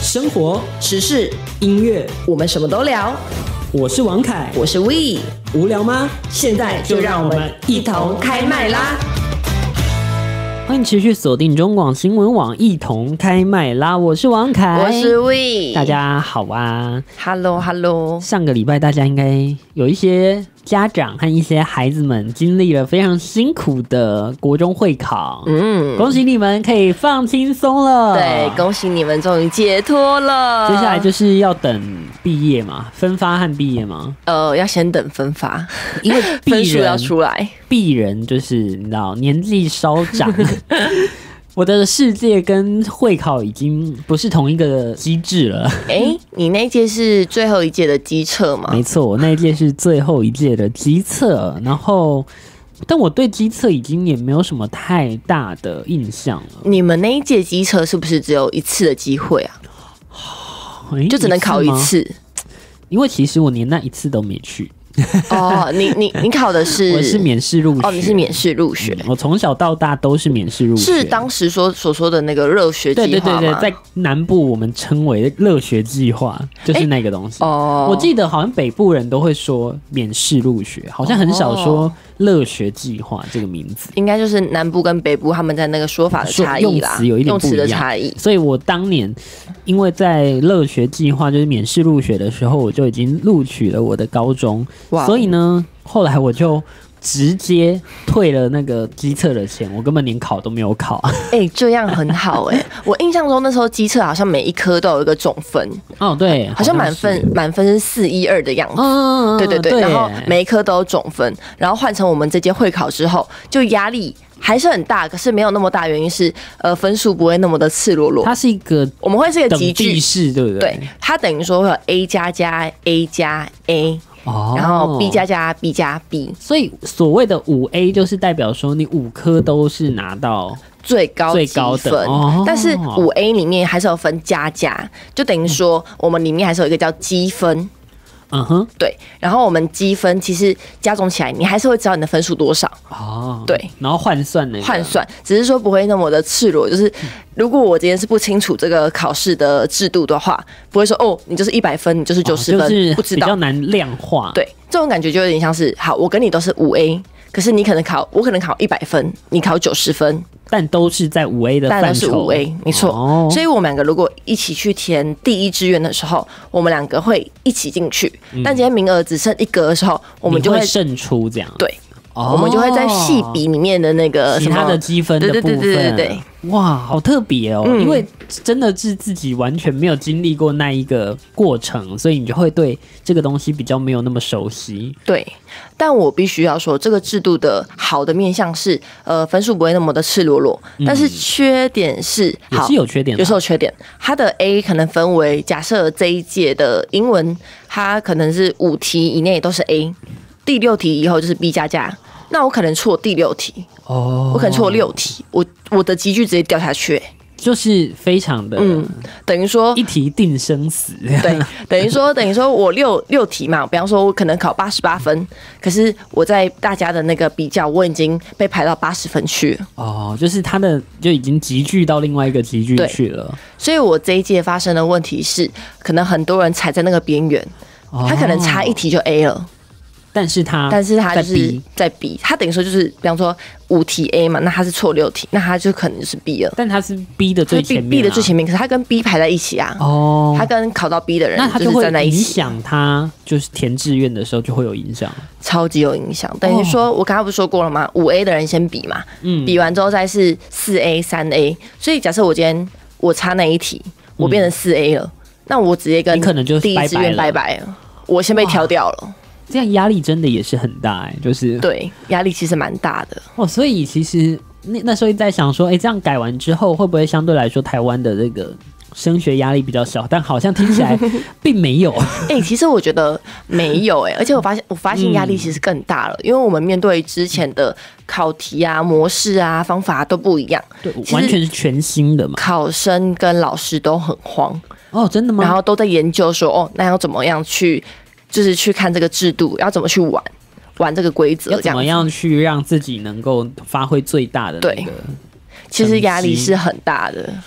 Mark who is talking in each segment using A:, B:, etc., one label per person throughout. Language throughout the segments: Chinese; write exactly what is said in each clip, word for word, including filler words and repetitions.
A: 生活、
B: 时事、
A: 音乐，
B: 我们什么都聊。
A: 我是王凯，
B: 我是 We。
A: 无聊吗？
B: 现在就让我们一同开麦啦！
A: 欢迎持续锁定中广新闻网，一同开麦啦！我是王凯，
B: 我是 We，
A: 大家好啊
B: ！Hello Hello。
A: 上个礼拜大家应该有一些家长和一些孩子们经历了非常辛苦的国中会考，嗯，恭喜你们可以放轻松了。
B: 对，恭喜你们终于解脱了。
A: 接下来就是要等毕业嘛，分发和毕业嘛。
B: 呃，要先等分发，
A: 因为
B: 分数要出来。
A: 鄙人就是你知道年纪稍长。我的世界跟会考已经不是同一个机制了。
B: 哎、欸，你那一届是最后一届的基测吗？
A: 没错，我那一届是最后一届的基测，然后，但我对基测已经也没有什么太大的印象了。
B: 你们那一届基测是不是只有一次的机会啊？
A: 欸、
B: 就只能考一次？
A: 因为其实我连那一次都没去。
B: 哦，你你你考的是？
A: 我是免试入学。
B: 哦，你是免试入学、
A: 嗯。我从小到大都是免试入学。
B: 是当时说所说的那个热学计划吗？
A: 对对对对，在南部我们称为热学计划，就是那个东西。欸、
B: 哦，
A: 我记得好像北部人都会说免试入学，好像很少说热学计划这个名字。
B: 应该就是南部跟北部他们在那个说法的差异啦，
A: 用词有一点不一样，
B: 用词的差异。
A: 所以我当年因为在热学计划就是免试入学的时候，我就已经录取了我的高中，所以呢。后来我就直接退了那个基测的钱，我根本连考都没有考。
B: 哎、欸，这样很好哎、欸！我印象中那时候基测好像每一科都有一个总分。
A: 哦，对，
B: 好像满分满分是四一二的样子。嗯，对对对。
A: 对，
B: 然后每一科都有总分，然后换成我们这届会考之后，就压力还是很大，可是没有那么大，原因是呃分数不会那么的赤裸裸。
A: 它是一个
B: 我们会是一个集聚
A: 式，对不对？
B: 对，它等于说会有 A 加加 A 加 A。
A: 哦、
B: 然后 B 加加 B 加 B，
A: 所以所谓的五 A 就是代表说你五科都是拿到
B: 最高
A: 最高的、
B: 哦、但是五 A 里面还是有分加加，就等于说我们里面还是有一个叫积分。
A: 嗯哼，
B: 对，然后我们积分其实加总起来，你还是会知道你的分数多少哦。对，
A: 然后换算那个
B: 换算，只是说不会那么的赤裸。就是如果我今天是不清楚这个考试的制度的话，不会说哦，你就是一百分，你就是九十分、哦，
A: 就是
B: 不知道，
A: 比较难量化。
B: 对，这种感觉就有点像是，好，我跟你都是五 A， 可是你可能考，我可能考一百分，你考九十分。
A: 但都是在五 A 的范畴，但都是
B: 五 A， 没错、哦。所以我们两个如果一起去填第一志愿的时候，我们两个会一起进去、嗯。但今天名额只剩一格的时候，我们就会
A: 胜出这样。
B: 对、哦，我们就会在细比里面的那个
A: 其他的积分的部分。
B: 对对对对对对。
A: 哇，好特别哦、嗯！因为真的是自己完全没有经历过那一个过程，所以你就会对这个东西比较没有那么熟悉。
B: 对，但我必须要说，这个制度的好的面向是，呃，分数不会那么的赤裸裸，嗯、但是缺点是，
A: 也是有缺点，
B: 有时候有缺点。它的 A 可能分为，假设这一届的英文，它可能是五题以内都是 A， 第六题以后就是 B 加加。那我可能错第六题哦，我可能错六题，我我的集句直接掉下去、欸，
A: 就是非常的，嗯，
B: 等于说
A: 一题定生死，
B: 对，等于说等于说我六六题嘛，比方说我可能考八十八分，可是我在大家的那个比较，我已经被排到八十分去了，
A: 哦，就是他的就已经集聚到另外一个集聚去了，
B: 所以我这一届发生的问题是，可能很多人踩在那个边缘，他可能差一题就 A 了。
A: 但是他，
B: 但是他就是在 B， 他等于说就是，比方说五题 A 嘛，那他是错六题，那他就可能就是 B 了。
A: 但他是 B 的最前面、啊、
B: ，B 的最前面，可是他跟 B 排在一起啊。哦，他跟考到 B 的人，
A: 那他就会影
B: 响
A: 他，就是填志愿的时候就会有影响，
B: 超级有影响。等于说，哦、我刚刚不是说过了吗？五 A 的人先比嘛，嗯，比完之后再是四 A、三 A， 所以假设我今天我差那一题，我变成四 A 了、嗯，那我直接跟
A: 你可能就
B: 第一志愿拜拜了，我先被挑掉了。
A: 这样压力真的也是很大哎、欸，就是
B: 对压力其实蛮大的
A: 哦，所以其实那那时候在想说，哎、欸，这样改完之后会不会相对来说台湾的这个升学压力比较小？但好像听起来并没有。
B: 哎、欸，其实我觉得没有哎、欸，而且我发现我发现压力其实更大了、嗯，因为我们面对之前的考题啊、模式啊、方法都不一样，
A: 对，完全是全新的嘛。
B: 考生跟老师都很慌
A: 哦，真的吗？
B: 然后都在研究说，哦，那要怎么样去。就是去看这个制度，要怎么去玩玩这个规则，
A: 要怎么样去让自己能够发挥最大的那个。
B: 对，其实压力是很大的。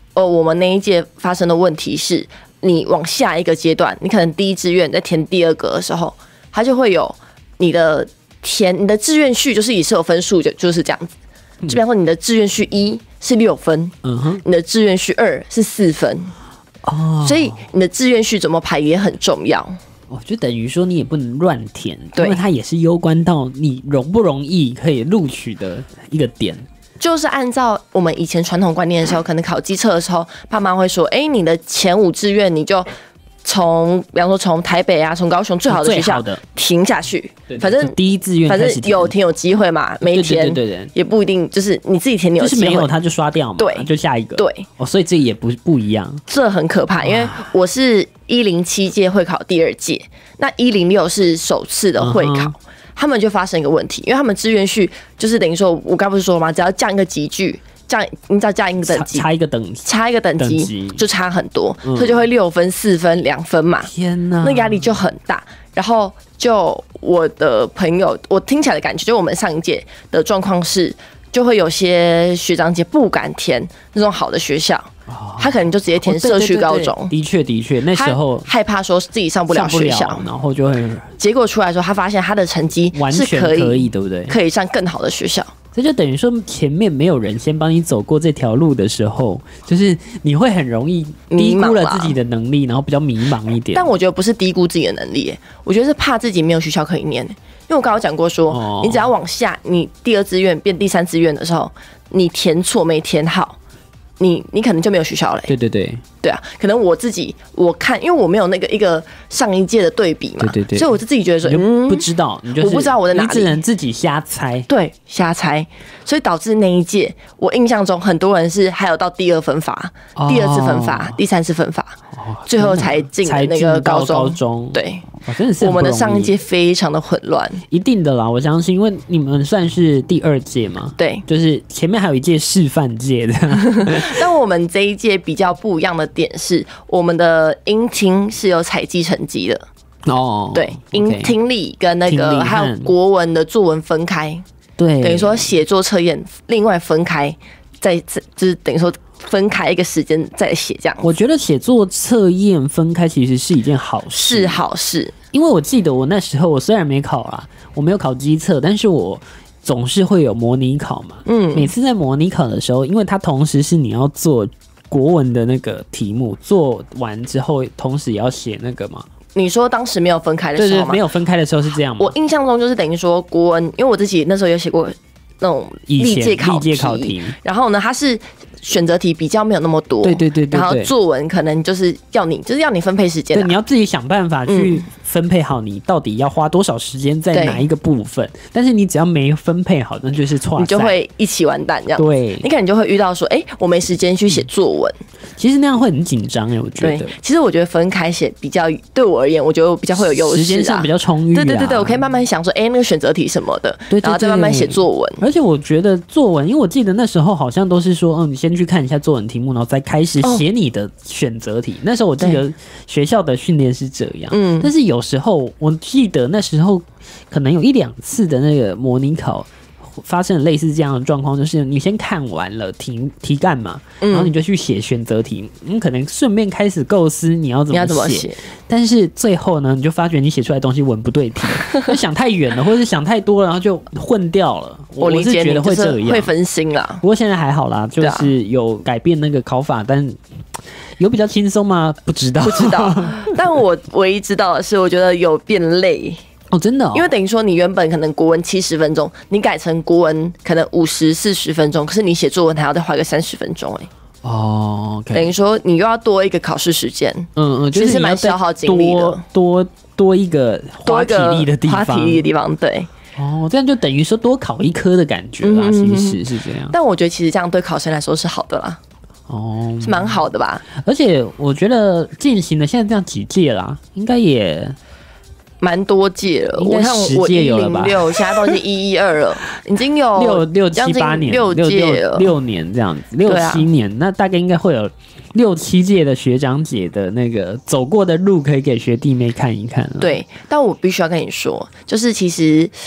B: 呃，我们那一届发生的问题是，你往下一个阶段，你可能第一志愿在填第二个的时候，它就会有你的填你的志愿序，就是也是有分数，就就是这样子。就比方说，你的志愿序一是六分，嗯哼，你的志愿序二是四分，哦，所以你的志愿序怎么排也很重要。
A: 哦，就等于说你也不能乱填，因为它也是攸关到你容不容易可以录取的一个点。
B: 就是按照我们以前传统观念的时候，可能考基测的时候，爸妈会说：“哎、欸，你的前五志愿你就从，比方说从台北啊，从高雄最好的学校停下去，
A: 对对对，
B: 反正
A: 第一志愿
B: 反正有填有机会嘛，没填也不一定，就是你自己填你有机会，
A: 就是没有他就刷掉嘛，
B: 对，
A: 就下一个，
B: 对，
A: 哦，所以这也不不一样，
B: 这很可怕，因为我是一零七届会考第二届，那一零六是首次的会考。Uh-huh.他们就发生一个问题，因为他们志愿序就是等于说，我刚不是说了吗？只要降一个级距，降你只要降一个等级，
A: 差一个等级，
B: 差一个等级就差很多，嗯、所以就会六分、四分、两分嘛。
A: 天哪，
B: 那压力就很大。然后就我的朋友，我听起来的感觉，就我们上一届的状况是，就会有些学长姐不敢填那种好的学校。他可能就直接填社区高中，
A: 哦、的确的确，那时候
B: 害怕说自己上不了学校，
A: 然后就会
B: 结果出来说，他发现他的成绩
A: 是可以，可以对不对？
B: 可以上更好的学校。
A: 这就等于说，前面没有人先帮你走过这条路的时候，就是你会很容易低估了自己的能力，然后比较迷茫一点。
B: 但我觉得不是低估自己的能力，我觉得是怕自己没有学校可以念。因为我刚刚讲过说，哦、你只要往下，你第二志愿变第三志愿的时候，你填错没填好。你你可能就没有学校了、欸。
A: 对对对，
B: 对啊，可能我自己我看，因为我没有那个一个上一届的对比嘛，
A: 对对对，
B: 所以我就自己觉得说，嗯，
A: 不知道，你就是、
B: 我不知道我在哪里，
A: 你只能自己瞎猜，
B: 对，瞎猜，所以导致那一届，我印象中很多人是还有到第二分法、哦、第二次分法、第三次分法，哦、最后才进了那个高中。
A: 高中
B: 对、
A: 哦，真的是
B: 我们的上一届非常的混乱，
A: 一定的啦，我相信，因为你们算是第二届嘛，
B: 对，
A: 就是前面还有一届示范届的。
B: 但我们这一届比较不一样的点是，我们的英听是有采集成绩的
A: 哦，
B: 对，英听力跟那个还有国文的作文分开，
A: 对，
B: 等于说写作测验另外分开，再就是等于说分开一个时间再写这样。
A: 我觉得写作测验分开其实是一件好事，
B: 是好事，
A: 因为我记得我那时候我虽然没考啦，我没有考基测，但是我总是会有模拟考嘛，嗯，每次在模拟考的时候，因为它同时是你要做国文的那个题目，做完之后同时也要写那个嘛。
B: 你说当时没有分开的时候吗？
A: 对对，没有分开的时候是这样吗？
B: 我印象中就是等于说国文，因为我自己那时候有写过那种历届考题，
A: 考题
B: 然后呢，它是选择题比较没有那么多，
A: 对对 对, 对, 对，
B: 然后作文可能就是要你就是要你分配时间、啊，
A: 对，你要自己想办法去分配好你到底要花多少时间在哪一个部分，但是你只要没分配好，那就是错，
B: 你就会一起完蛋这样。
A: 对，
B: 你可能就会遇到说，哎、欸，我没时间去写作文、嗯，
A: 其实那样会很紧张哎，我觉得。
B: 其实我觉得分开写比较对我而言，我觉得比较会有优势、啊，
A: 时间上比较充裕、啊。
B: 对对对对，我可以慢慢想说，哎、欸，那个选择题什么的，对对对对，然后再慢慢写作文。
A: 而且我觉得作文，因为我记得那时候好像都是说，嗯，你先去看一下作文题目，然后再开始写你的选择题、哦。那时候我记得学校的训练是这样，嗯，但是有时候我记得那时候可能有一两次的那个模拟考发生了类似这样的状况，就是你先看完了题题干嘛，然后你就去写选择题，你、嗯、可能顺便开始构思你要怎么写，但是最后呢，你就发觉你写出来的东西文不对题，就想太远了，或者是想太多了，然后就混掉了。
B: 我理解，
A: 我是觉得会这样，
B: 会分心啦。
A: 不过现在还好啦，就是有改变那个考法，但有比较轻松吗？不知道，
B: 不知道。但我唯一知道的是，我觉得有变累。
A: 哦，真的、哦，
B: 因为等于说你原本可能国文七十分钟，你改成国文可能五十四十分钟，可是你写作文还要再花个三十分钟哎。
A: 哦， okay、
B: 等于说你又要多一个考试时间，
A: 嗯嗯，就是
B: 其实蛮消耗精力的，
A: 多多多一个花体力的地方，
B: 花体力的地方，对。
A: 哦，这样就等于说多考一科的感觉啦，嗯、其实是这样。
B: 但我觉得其实这样对考生来说是好的啦。哦，是蛮好的吧？
A: 而且我觉得进行了现在这样几届啦，应该也。
B: 蛮多届了，
A: 我看我一零
B: 六，现在都是一一二了，已经有
A: 六六七八年，
B: 六届了，
A: 六年这样子，六七年、啊，那大概应该会有六七届的学长姐的那个走过的路，可以给学弟妹看一看。
B: 对，但我必须要跟你说，就是其实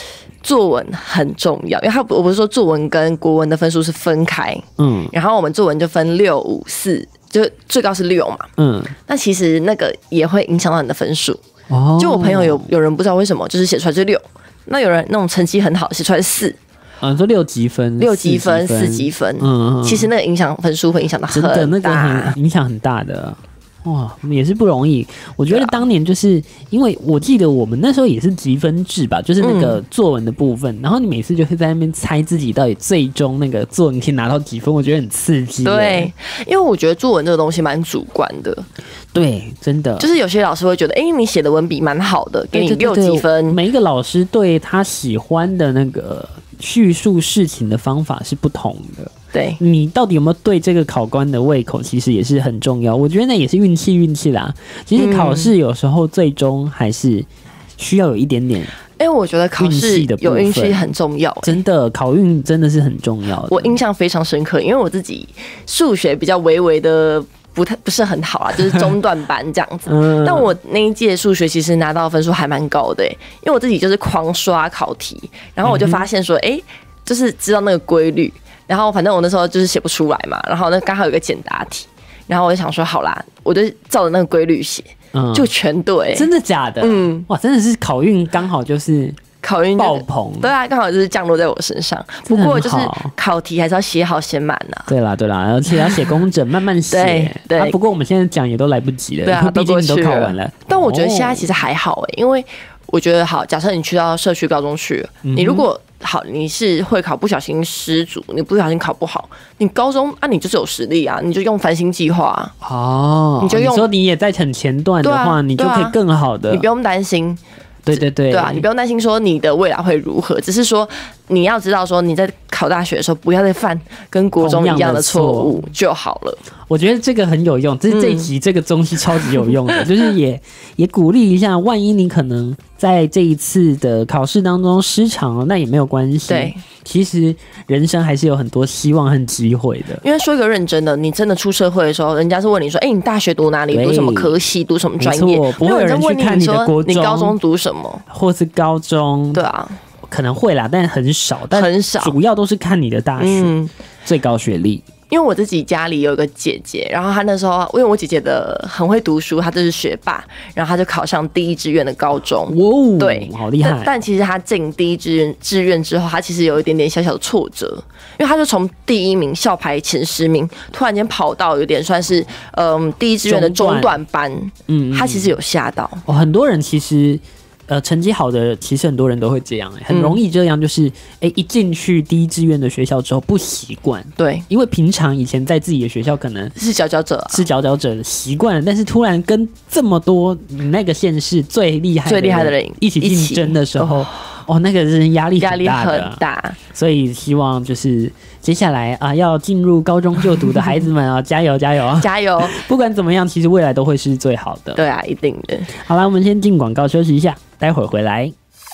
B: 作文很重要，因为他我不是说作文跟国文的分数是分开，嗯，然后我们作文就分六五四，就最高是六嘛，嗯，那其实那个也会影响到你的分数。哦，就我朋友有有人不知道为什么，就是写出来就六，那有人那种成绩很好，写出来是四。
A: 啊，说六级分，
B: 六级分，四级分，嗯，其实那个影响分数会影响到很大，
A: 真的那个很影响很大的。哇，也是不容易。我觉得当年就是因为我记得我们那时候也是积分制吧，就是那个作文的部分，嗯、然后你每次就会在那边猜自己到底最终那个作文可以拿到几分，我觉得很刺激。
B: 对，因为我觉得作文这个东西蛮主观的。
A: 对，真的，
B: 就是有些老师会觉得，哎、欸，你写的文笔蛮好的，给你六几分。
A: 每一个老师对他喜欢的那个叙述事情的方法是不同的。
B: 对，
A: 你到底有没有对这个考官的胃口，其实也是很重要。我觉得那也是运气，运气啦。其实考试有时候最终还是需要有一点点。
B: 哎、欸，我觉得考试有运气很重要、欸，
A: 真的，考运真的是很重要的。
B: 我印象非常深刻，因为我自己数学比较微微的不太不是很好啊，就是中段班这样子。嗯、但我那一届数学其实拿到的分数还蛮高的、欸，因为我自己就是狂刷考题，然后我就发现说，哎、欸，就是知道那个规律。然后反正我那时候就是写不出来嘛，然后那刚好有个简答题，然后我就想说好啦，我就照着那个规律写，嗯、就全对。
A: 真的假的？嗯，哇，真的是考运刚好就是
B: 考运
A: 爆棚，
B: 对啊，刚好就是降落在我身上。不过就是考题还是要写好写满啊。
A: 对啦对啦，而且要写工整，慢慢写。对对、啊。不过我们现在讲也都来不及了，
B: 对啊，
A: 毕竟你都考完了。
B: 但我觉得现在其实还好哎、欸，因为我觉得好，假设你去到社区高中去，嗯、你如果好，你是会考不小心失足，你不小心考不好，你高中啊，你就是有实力啊，你就用繁星计划啊。
A: 哦，你就用，你说你也在很前段的话，啊、你就可以更好的，
B: 你不用担心。
A: 对对对，
B: 对啊，你不用担心说你的未来会如何，只是说你要知道说你在考大学的时候不要再犯跟国中一样的错误就好了。
A: 我觉得这个很有用，这是这一集这个东西超级有用的，嗯、就是也也鼓励一下，万一你可能在这一次的考试当中失常了，那也没有关系。对，其实人生还是有很多希望和机会的。
B: 因为说一个认真的，你真的出社会的时候，人家是问你说：“哎、欸，你大学读哪里？读什么科系？读什么专业？”
A: 不会有人去看你的国中，
B: 你高中读什么，
A: 或是高中？
B: 对啊，
A: 可能会啦，但很少，但
B: 很少，
A: 主要都是看你的大学、嗯、最高学历。
B: 因为我自己家里有一个姐姐，然后她那时候，因为我姐姐的很会读书，她就是学霸，然后她就考上第一志愿的高中。哇，对，
A: 好厉害！
B: 但, 但其实她进第一志愿志愿之后，她其实有一点点小小的挫折，因为她就从第一名校排前十名，突然间跑到有点算是嗯第一志愿的中段班，嗯，她其实有吓到。
A: 哦，很多人其实。呃，成绩好的其实很多人都会这样、欸，很容易这样，就是哎、欸，一进去第一志愿的学校之后不习惯，
B: 对，
A: 因为平常以前在自己的学校可能
B: 是佼佼者、啊，
A: 是佼佼者习惯了，但是突然跟这么多那个县市最厉害、
B: 最厉害的人
A: 一起竞争的时候，哦，那个人压力
B: 压力很大，
A: 所以希望就是接下来啊，要进入高中就读的孩子们啊，加油加油
B: 加油！
A: 不管怎么样，其实未来都会是最好的。
B: 对啊，一定的。
A: 好啦，我们先进广告休息一下，待会儿回来。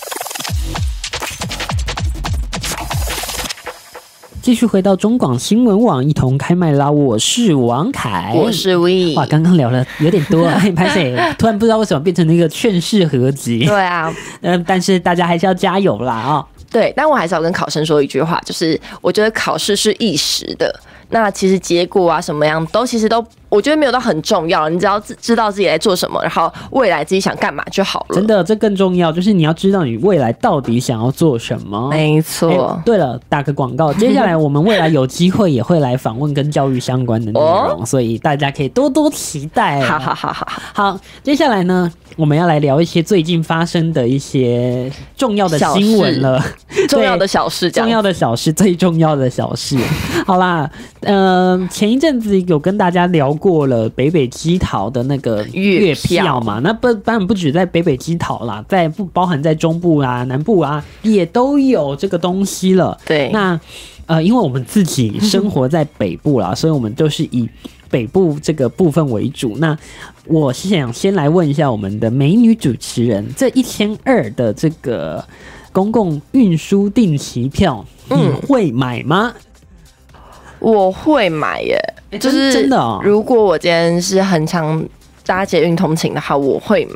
A: 继续回到中广新闻网，一同开麦啦！我是王凯，
B: 我是 We。
A: 哇，刚刚聊了有点多，哎，拍谁？突然不知道为什么变成那个劝世合集。
B: 对啊，
A: 嗯、呃，但是大家还是要加油啦啊、哦！
B: 对，但我还是要跟考生说一句话，就是我觉得考试是一时的，那其实结果啊什么样都其实都我觉得没有到很重要，你只要知道自己在做什么，然后未来自己想干嘛就好了。
A: 真的，这更重要，就是你要知道你未来到底想要做什么。
B: 没错、欸。
A: 对了，打个广告，接下来我们未来有机会也会来访问跟教育相关的内容，哦、所以大家可以多多期待。
B: 好好好好
A: 好，接下来呢，我们要来聊一些最近发生的一些重要的新闻了，
B: 重要的小事，
A: 重要的小事，最重要的小事。好啦，呃，前一阵子有跟大家聊过了北北基桃的那个月票嘛，那不当然不止在北北基桃啦，在不包含在中部啊、南部啊也都有这个东西了。
B: 对，
A: 那呃，因为我们自己生活在北部啦，所以我们都是以北部这个部分为主。那我是想先来问一下我们的美女主持人，这一千二的这个公共运输定期票，你会买吗？嗯
B: 我会买耶，就是
A: 真的哦。
B: 如果我今天是很常搭捷运通勤的话，我会买。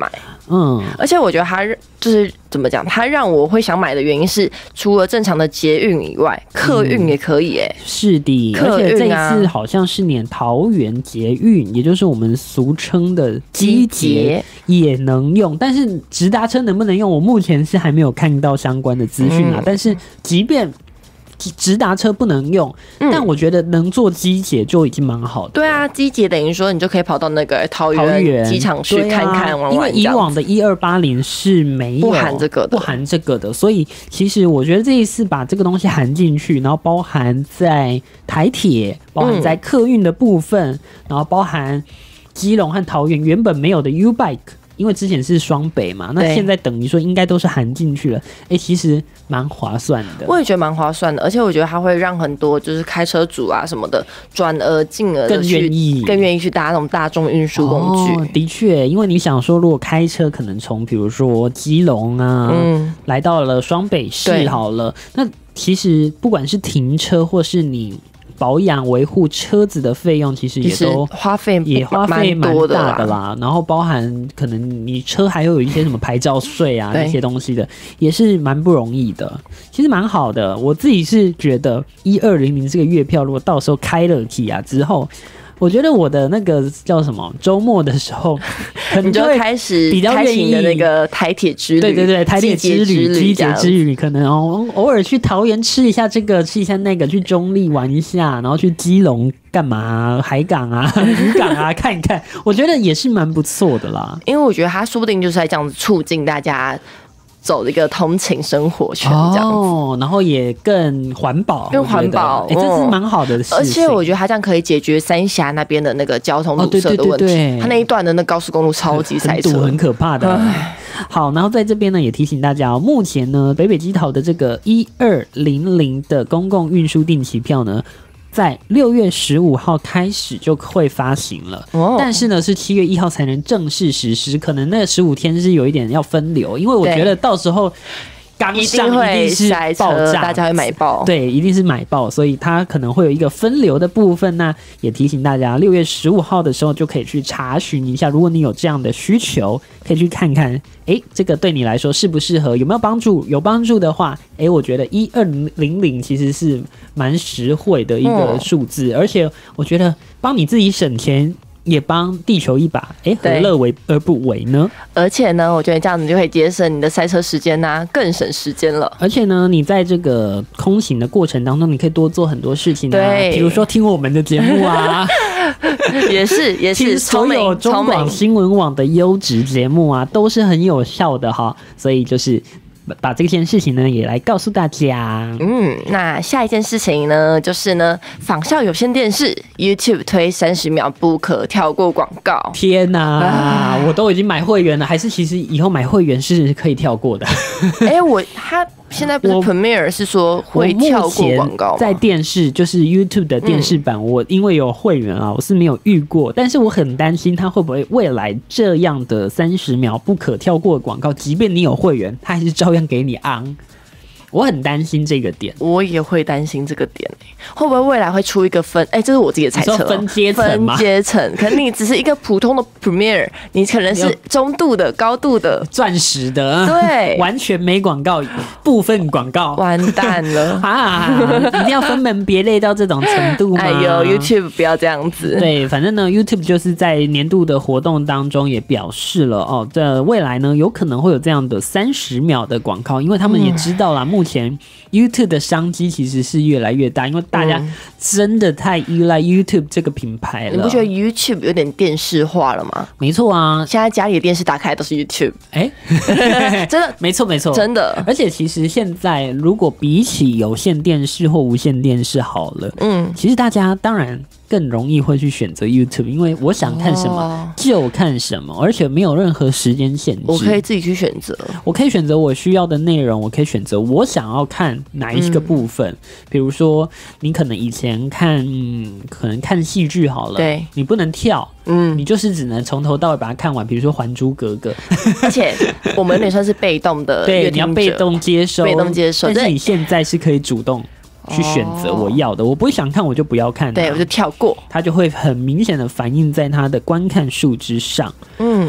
B: 嗯，而且我觉得它就是怎么讲，它让我会想买的原因是，除了正常的捷运以外，客运也可以哎、欸嗯。
A: 是的，而且这一次好像是连桃园捷运，也就是我们俗称的机捷也能用，但是直达车能不能用，我目前是还没有看到相关的资讯啊。嗯、但是即便直达车不能用，嗯、但我觉得能做机捷就已经蛮好的。
B: 对啊，机捷等于说你就可以跑到那个桃园机场去看看玩玩、啊。
A: 因为以往的一二八零是没有
B: 不含这个的，
A: 不含这个的，所以其实我觉得这一次把这个东西含进去，然后包含在台铁，包含在客运的部分，嗯、然后包含基隆和桃园原本没有的 U-Bike。因为之前是双北嘛，那现在等于说应该都是含进去了，哎、欸，其实蛮划算的。
B: 我也觉得蛮划算的，而且我觉得它会让很多就是开车族啊什么的，转而进而的去更愿意更愿意去搭那种大众运输工具。
A: 哦、的确，因为你想说，如果开车可能从比如说基隆啊，嗯，来到了双北市好了，那其实不管是停车或是你保养维护车子的费用，其实也都
B: 花费
A: 也花费蛮大的啦。然后包含可能你车还有一些什么牌照税啊那些东西的，也是蛮不容易的。其实蛮好的，我自己是觉得一二零零这个月票，如果到时候开了起啊之后。我觉得我的那个叫什么周末的时候，可能
B: 就会开始
A: 比较愿意
B: 的那个台铁之旅，
A: 对对对，台铁之旅、机捷之旅，可能哦偶尔去桃园吃一下这个，吃一下那个，去中壢玩一下，然后去基隆干嘛？海港啊、渔港啊看一看，我觉得也是蛮不错的啦。
B: 因为我觉得他说不定就是在这样子促进大家。走一个通勤生活圈这样子，
A: 哦，然后也更环保，
B: 更环保，
A: 哎、欸，这是蛮好的事情。
B: 而且我觉得它这样可以解决三峡那边的那个交通堵塞的问题。哦、对对对对，它那一段的那高速公路超级塞车，
A: 很堵，很可怕的。好，然后在这边呢也提醒大家哦，目前呢北北基桃的这个一二零零的公共运输定期票呢。在六月十五号开始就会发行了，哦、但是呢是七月一号才能正式实施，可能那十五天是有一点要分流，因为我觉得到时候刚上一定是爆炸，
B: 大家会买爆，
A: 对，一定是买爆，所以它可能会有一个分流的部分呢。也提醒大家，六月十五号的时候就可以去查询一下，如果你有这样的需求，可以去看看，哎，这个对你来说适不适合，有没有帮助？有帮助的话，哎，我觉得一二零零其实是蛮实惠的一个数字，嗯、而且我觉得帮你自己省钱。也帮地球一把，哎，何乐为而不为呢？
B: 而且呢，我觉得这样子就可以节省你的塞车时间呐、啊，更省时间了。
A: 而且呢，你在这个空行的过程当中，你可以多做很多事情啊，
B: 对，
A: 比如说听我们的节目啊，
B: 也是也是，
A: 所有中广新闻网的优质节目啊，都是很有效的哈。所以就是。把这件事情呢也来告诉大家。
B: 嗯，那下一件事情呢，就是呢，仿效有线电视 YouTube 推三十秒不可跳过广告。
A: 天哪、啊，我都已经买会员了，还是其实以后买会员是可以跳过的？
B: 哎、欸，我他。现在不是 Premiere 是说会跳过广告吗？
A: 在电视就是 YouTube 的电视版，嗯、我因为有会员啊，我是没有遇过，但是我很担心它会不会未来这样的三十秒不可跳过广告，即便你有会员，它还是照样给你昂。我很担心这个点，
B: 我也会担心这个点、欸、会不会未来会出一个分？哎、欸，这是我自己的猜测、喔。
A: 分阶层吗？
B: 分阶层，可能你只是一个普通的 Premiere， 你可能是中度的、高度的、
A: 钻石的，
B: 对，
A: 完全没广告，部分广告，
B: 完蛋了
A: 啊！一定要分门别类到这种程度吗？
B: 哎呦 ，YouTube 不要这样子。
A: 对，反正呢 ，YouTube 就是在年度的活动当中也表示了哦，这未来呢有可能会有这样的三十秒的广告，因为他们也知道啦，嗯、目前 YouTube 的商机其实是越来越大，因为大家真的太依赖 YouTube 这个品牌了。
B: 你不觉得 YouTube 有点电视化了吗？
A: 没错啊，
B: 现在家里的电视打开都是 YouTube，
A: 哎、
B: 欸，真的，
A: 没错没错，
B: 真的。
A: 而且其实现在如果比起有线电视或无线电视好了，嗯，其实大家当然更容易会去选择 YouTube， 因为我想看什么、哦、就看什么，而且没有任何时间限制，
B: 我可以自己去选择，
A: 我可以选择我需要的内容，我可以选择我想要看哪一个部分。嗯、比如说，你可能以前看，嗯、可能看戏剧好了，
B: 对，
A: 你不能跳。嗯，你就是只能从头到尾把它看完，比如说《还珠格格》，
B: 而且我们也算是被动的，
A: 对，你要被动接收，
B: 被动接收。
A: 但是你现在是可以主动去选择我要的，哦、我不会想看我就不要看、啊，
B: 对我就跳过，
A: 它就会很明显的反映在它的观看数之上。嗯，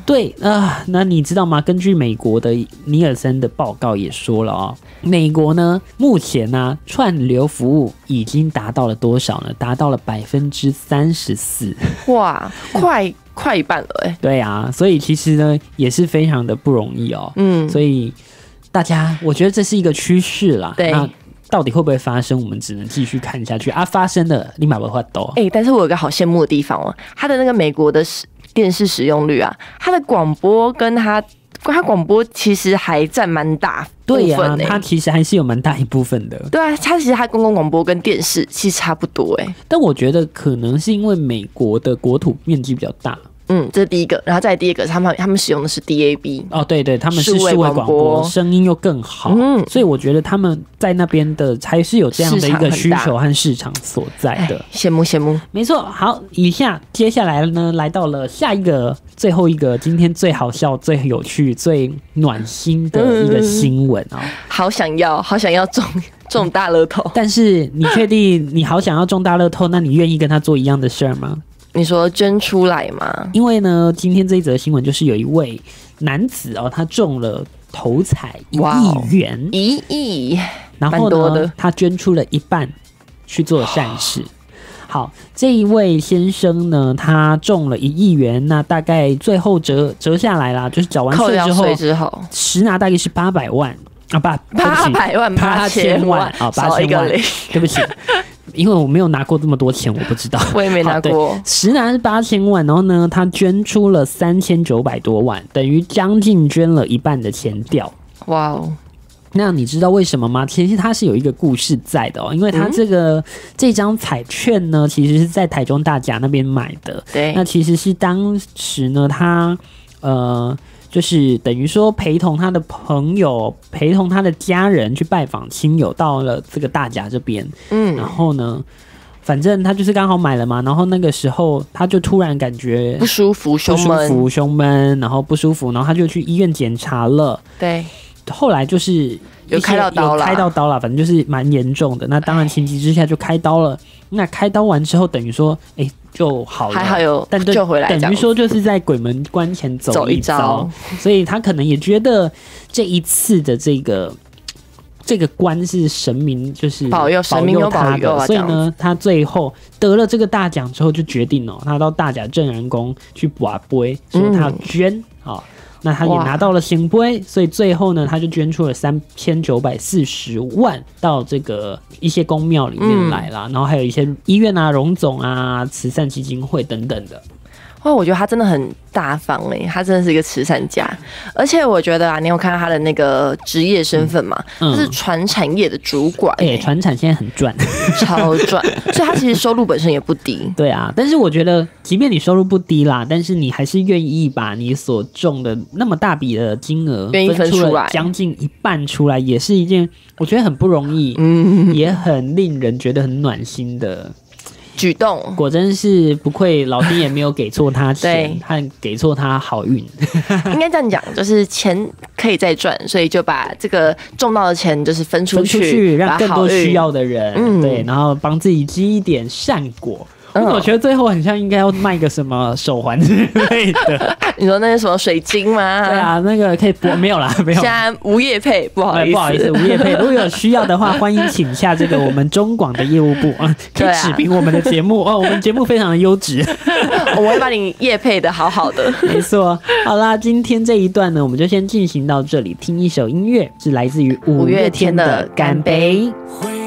A: 对啊、呃，那你知道吗？根据美国的尼尔森的报告也说了哦，美国呢目前呢、啊、串流服务已经达到了多少呢？达到了百分之三十四，哇，
B: 快快一半了哎、欸。
A: 对啊，所以其实呢也是非常的不容易哦。嗯，所以大家，我觉得这是一个趋势啦。
B: 对。
A: 那到底会不会发生？我们只能继续看下去啊！发生了，立马不会抖。
B: 哎，但是我有个好羡慕的地方哦，他的那个美国的电视使用率啊，他的广播跟他他广播其实还占蛮大部分、欸。对呀、啊，
A: 他其实还是有蛮大一部分的。
B: 对啊，他其实他公共广播跟电视其实差不多哎、欸。
A: 但我觉得可能是因为美国的国土面积比较大。
B: 嗯，这是第一个，然后再来第二个，他们他们使用的是 D A B
A: 哦，对对，他们是数位广播，声音又更好，嗯，所以我觉得他们在那边的还是有这样的一个需求和市场所在的，
B: 羡慕羡慕，
A: 没错。好，以下接下来呢，来到了下一个最后一个今天最好笑、最有趣、最暖心的一个新闻啊、哦嗯！
B: 好想要，好想要中中大乐透，
A: 但是你确定你好想要中大乐透？那你愿意跟他做一样的事儿吗？
B: 你说捐出来吗？
A: 因为呢，今天这一则新闻就是有一位男子哦，他中了头彩一亿元，
B: 一亿，
A: 然后呢，他捐出了一半去做善事。好，这一位先生呢，他中了一亿元，那大概最后折折下来啦，就是缴完税之后，
B: 之后
A: 实拿大概是八百万啊，八
B: 八百万
A: 八千万啊，八千万，对不起。因为我没有拿过这么多钱，我不知道。
B: 我也没拿过。
A: 实拿是八千万，然后呢，他捐出了三千九百多万，等于将近捐了一半的钱掉。哇哦！那你知道为什么吗？其实它是有一个故事在的哦，因为他这个、嗯、这张彩券呢，其实是在台中大甲那边买的。
B: 对。
A: 那其实是当时呢，他呃。就是等于说陪同他的朋友，陪同他的家人去拜访亲友，到了这个大甲这边，嗯，然后呢，反正他就是刚好买了嘛，然后那个时候他就突然感觉
B: 不舒服，胸闷，
A: 不舒服，胸闷，然后不舒服，然后他就去医院检查了，
B: 对，
A: 后来就是
B: 有开到刀了，
A: 有开到刀了，反正就是蛮严重的。那当然情急之下就开刀了。那开刀完之后，等于说，哎、欸，就好了，
B: 还好有，
A: 但
B: 救回来，
A: 等于说就是在鬼门关前走一遭，所以他可能也觉得这一次的这个这个关是神明就是
B: 保佑，神明有保佑啊，
A: 所以呢，他最后得了这个大奖之后，就决定哦，他到大甲镇澜宫去跋杯，说他要捐啊。嗯那他也拿到了圣杯，所以最后呢，他就捐出了三千九百四十万到这个一些公庙里面来啦、嗯，然后还有一些医院啊、荣总啊、慈善基金会等等的。
B: 哇，我觉得他真的很大方哎、欸，他真的是一个慈善家，而且我觉得啊，你有看到他的那个职业身份嘛？嗯、他是传产业的主管、欸，
A: 哎、欸，传产现在很赚，
B: 超赚，所以他其实收入本身也不低。
A: 对啊，但是我觉得，即便你收入不低啦，但是你还是愿意把你所中的那么大笔的金额分出来，将近一半出来，也是一件我觉得很不容易，嗯，也很令人觉得很暖心的
B: 举动。
A: 果真是不愧老天爷没有给错他钱，和给错他好运。
B: 应该这样讲，就是钱可以再赚，所以就把这个中到的钱就是分出去，
A: 分出去让更多需要的人，嗯、对，然后帮自己积一点善果。嗯、我觉得最后很像应该要卖个什么手环之类的。
B: 你说那是什么水晶吗？
A: 对啊，那个可以播没有啦，没有。
B: 现在无业配，不好意思，
A: 不好意思，无业配。如果有需要的话，欢迎请下这个我们中广的业务部啊，可以指评我们的节目哦。我们节目非常的优质，
B: 我会把你业配的好好的。
A: 没错，好啦，今天这一段呢，我们就先进行到这里，听一首音乐，是来自于五月天的《干杯》。